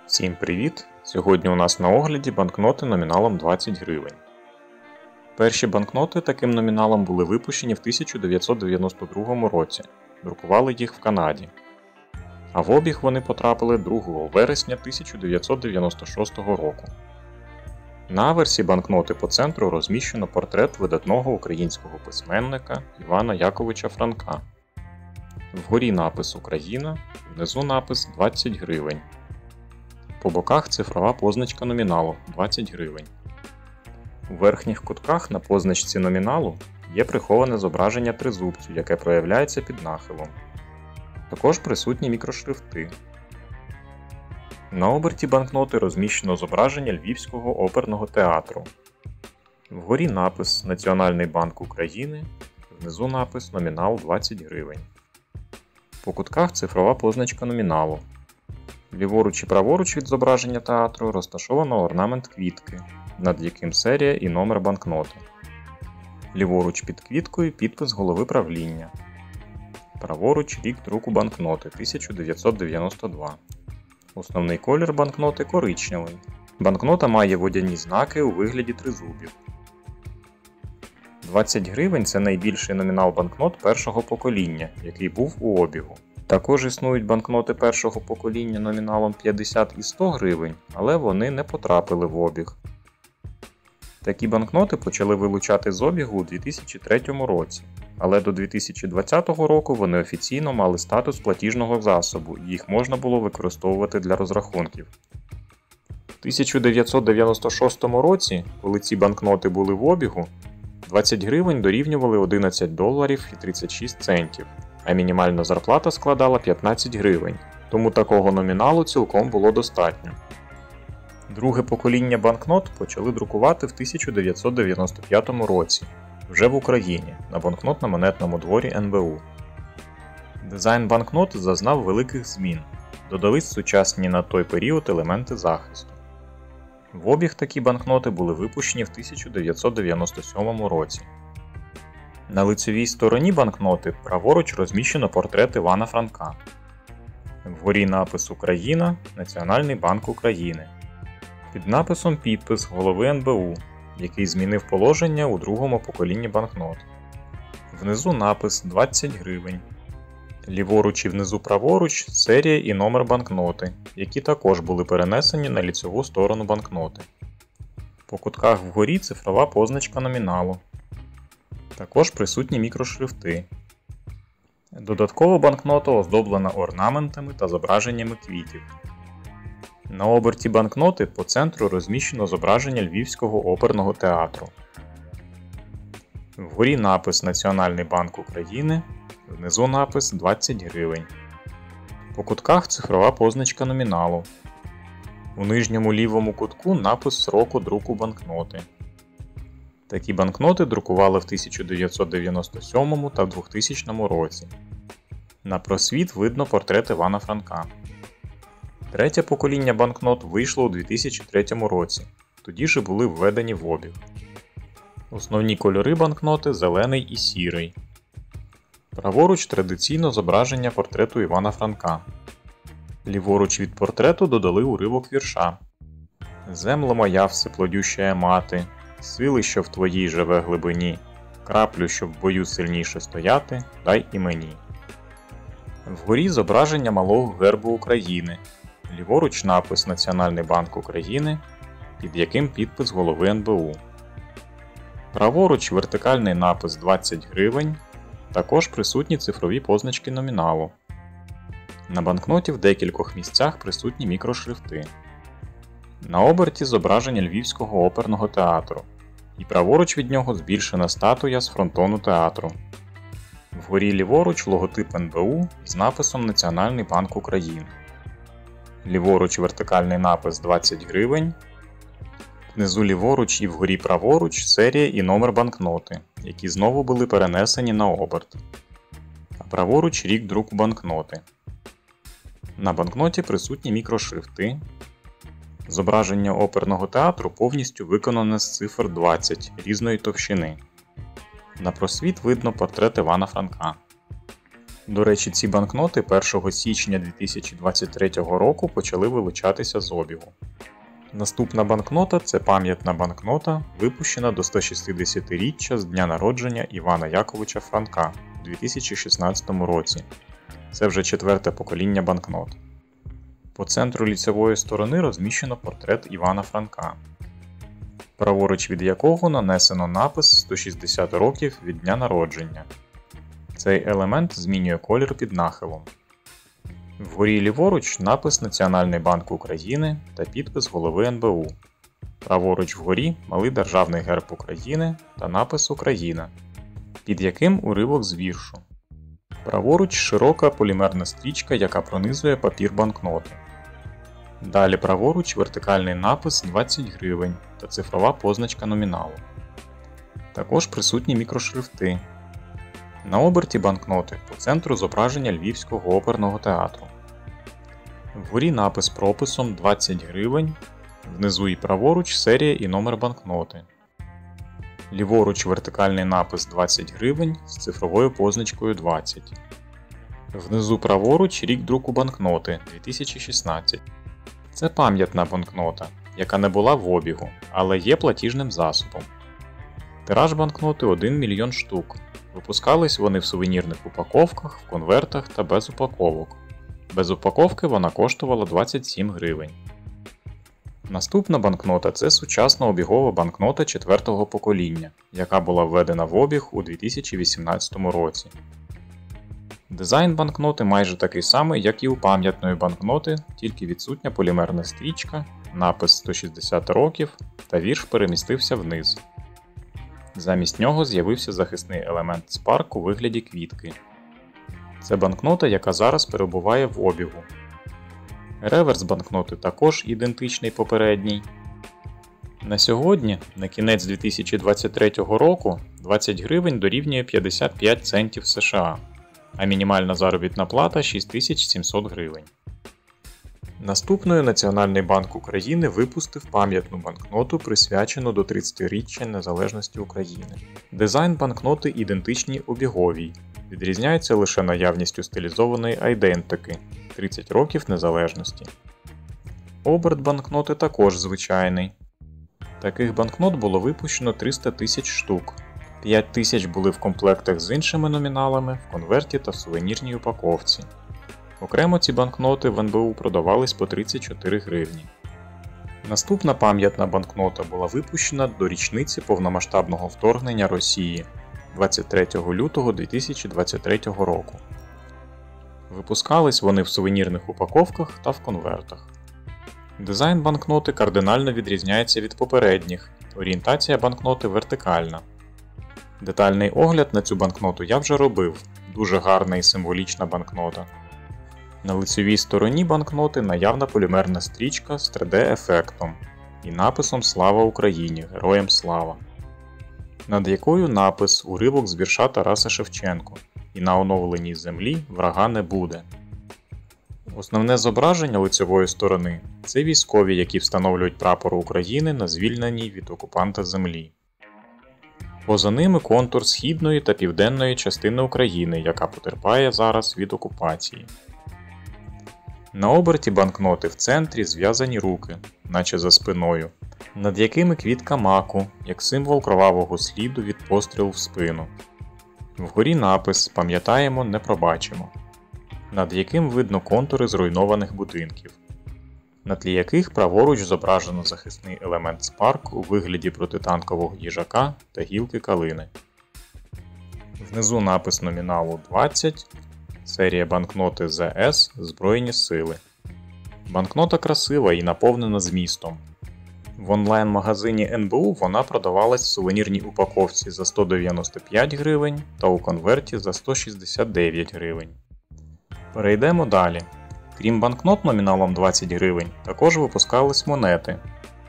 Всім привіт! Сьогодні у нас на огляді банкноти номіналом 20 гривень. Перші банкноти таким номіналом були випущені в 1992 році, друкували їх в Канаді. А в обіг вони потрапили 2 вересня 1996 року. На аверсі банкноти по центру розміщено портрет видатного українського письменника Івана Яковича Франка. Вгорі напис «Україна», внизу напис «20 гривень». По боках цифрова позначка номіналу 20 гривень. У верхніх кутках на позначці номіналу є приховане зображення тризубцю, яке проявляється під нахилом. Також присутні мікрошрифти. На оберті банкноти розміщено зображення Львівського оперного театру. Вгорі напис «Національний банк України», внизу напис «Номінал 20 гривень». По кутках цифрова позначка номіналу. Ліворуч і праворуч від зображення театру розташовано орнамент квітки, над яким серія і номер банкноти. Ліворуч під квіткою підпис голови правління. Праворуч рік друку банкноти 1992. Основний колір банкноти коричневий. Банкнота має водяні знаки у вигляді тризубів. 20 гривень – це найбільший номінал банкнот першого покоління, який був у обігу. Також існують банкноти першого покоління номіналом 50 і 100 гривень, але вони не потрапили в обіг. Такі банкноти почали вилучати з обігу у 2003 році, але до 2020 року вони офіційно мали статус платіжного засобу і їх можна було використовувати для розрахунків. В 1996 році, коли ці банкноти були в обігу, 20 гривень дорівнювали $11.36, а мінімальна зарплата складала 15 гривень, тому такого номіналу цілком було достатньо. Друге покоління банкнот почали друкувати в 1995 році, вже в Україні, на банкнотно-монетному дворі НБУ. Дизайн банкнот зазнав великих змін, додались сучасні на той період елементи захисту. В обіг такі банкноти були випущені в 1997 році. На лицевій стороні банкноти праворуч розміщено портрет Івана Франка. Вгорі напис «Україна», Національний банк України. Під написом підпис голови НБУ, який змінив положення у другому поколінні банкнот. Внизу напис 20 гривень. Ліворуч і внизу праворуч серія і номер банкноти, які також були перенесені на ліцеву сторону банкноти. По кутках вгорі цифрова позначка номіналу. Також присутні мікрошрифти. Додатково банкнота оздоблена орнаментами та зображеннями квітів. На оберті банкноти по центру розміщено зображення Львівського оперного театру. Вгорі напис «Національний банк України», внизу напис 20 гривень. По кутках цифрова позначка номіналу. У нижньому лівому кутку напис сроку друку банкноти. Такі банкноти друкували в 1997 та 2000 році. На просвіт видно портрет Івана Франка. Третє покоління банкнот вийшло у 2003 році, тоді ж були введені в обіг. Основні кольори банкноти – зелений і сірий. Праворуч традиційно зображення портрету Івана Франка. Ліворуч від портрету додали уривок вірша. «Земле моя всеплодющая мати, сили, що в твоїй живе глибині, краплю, щоб в бою сильніше стояти, дай і мені». Вгорі зображення малого гербу України. Ліворуч напис «Національний банк України», під яким підпис голови НБУ. Праворуч вертикальний напис 20 гривень, також присутні цифрові позначки номіналу. На банкноті в декількох місцях присутні мікрошрифти. На оберті зображення Львівського оперного театру, і праворуч від нього збільшена статуя з фронтону театру. Вгорі ліворуч логотип НБУ з написом «Національний банк України». Ліворуч вертикальний напис 20 гривень. Внизу ліворуч і вгорі праворуч серія і номер банкноти, які знову були перенесені на оберт. А праворуч рік друку банкноти. На банкноті присутні мікрошрифти. Зображення оперного театру повністю виконане з цифр 20 різної товщини. На просвіт видно портрет Івана Франка. До речі, ці банкноти 1 січня 2023 року почали вилучатися з обігу. Наступна банкнота – це пам'ятна банкнота, випущена до 160-річчя з дня народження Івана Яковича Франка у 2016 році. Це вже 4-те покоління банкнот. По центру ліцевої сторони розміщено портрет Івана Франка, праворуч від якого нанесено напис «160 років від дня народження». Цей елемент змінює колір під нахилом. Вгорі ліворуч напис Національний банк України та підпис голови НБУ. Праворуч вгорі малий державний герб України та напис «Україна», під яким уривок з віршу. Праворуч широка полімерна стрічка, яка пронизує папір банкноти. Далі праворуч вертикальний напис 20 гривень та цифрова позначка номіналу. Також присутні мікрошрифти. На оберті банкноти по центру зображення Львівського оперного театру. Вгорі напис прописом 20 гривень, внизу і праворуч серія і номер банкноти. Ліворуч вертикальний напис 20 гривень з цифровою позначкою 20. Внизу праворуч рік друку банкноти 2016. Це пам'ятна банкнота, яка не була в обігу, але є платіжним засобом. Тираж банкноти 1 мільйон штук. Випускались вони в сувенірних упаковках, в конвертах та без упаковок. Без упаковки вона коштувала 27 гривень. Наступна банкнота – це сучасна обігова банкнота 4-го покоління, яка була введена в обіг у 2018 році. Дизайн банкноти майже такий самий, як і у пам'ятної банкноти, тільки відсутня полімерна стрічка, напис 160 років та вірш перемістився вниз. Замість нього з'явився захисний елемент Spark у вигляді квітки. Це банкнота, яка зараз перебуває в обігу. Реверс банкноти також ідентичний попередній. На сьогодні, на кінець 2023 року, 20 гривень дорівнює 55 центів США, а мінімальна заробітна плата – 6700 гривень. Наступною Національний банк України випустив пам'ятну банкноту, присвячену до 30-річчя незалежності України. Дизайн банкноти ідентичний обіговій, відрізняється лише наявністю стилізованої айдентики – 30 років незалежності. Оберт банкноти також звичайний. Таких банкнот було випущено 300 тисяч штук. 5 тисяч були в комплектах з іншими номіналами, в конверті та в сувенірній упаковці. Окремо ці банкноти в НБУ продавались по 34 гривні. Наступна пам'ятна банкнота була випущена до річниці повномасштабного вторгнення Росії 23 лютого 2023 року. Випускались вони в сувенірних упаковках та в конвертах. Дизайн банкноти кардинально відрізняється від попередніх, орієнтація банкноти вертикальна. Детальний огляд на цю банкноту я вже робив, дуже гарна і символічна банкнота. На лицевій стороні банкноти наявна полімерна стрічка з 3D-ефектом і написом «Слава Україні! Героям слава!», над якою напис уривок з вірша Тараса Шевченка «І на оновленій землі врага не буде». Основне зображення лицевої сторони – це військові, які встановлюють прапор України на звільненій від окупанта землі. Поза ними контур східної та південної частини України, яка потерпає зараз від окупації. На оберті банкноти в центрі зв'язані руки, наче за спиною, над якими квітка маку, як символ кровавого сліду від пострілу в спину. Вгорі напис «Пам'ятаємо, не пробачимо», над яким видно контури зруйнованих будинків, на тлі яких праворуч зображено захисний елемент Spark у вигляді протитанкового їжака та гілки калини. Внизу напис номіналу 20, серія банкноти ЗС Збройні сили. Банкнота красива і наповнена змістом. В онлайн-магазині НБУ вона продавалась в сувенірній упаковці за 195 гривень та у конверті за 169 гривень. Перейдемо далі. Крім банкнот номіналом 20 гривень, також випускались монети.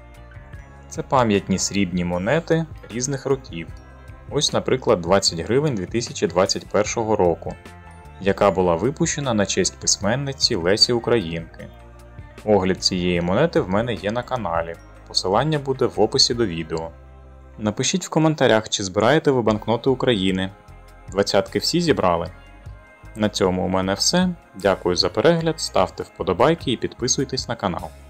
Це пам'ятні срібні монети різних років. Ось, наприклад, 20 гривень 2021 року, яка була випущена на честь письменниці Лесі Українки. Огляд цієї монети в мене є на каналі, посилання буде в описі до відео. Напишіть в коментарях, чи збираєте ви банкноти України. 20-ки всі зібрали? На цьому у мене все. Дякую за перегляд, ставте вподобайки і підписуйтесь на канал.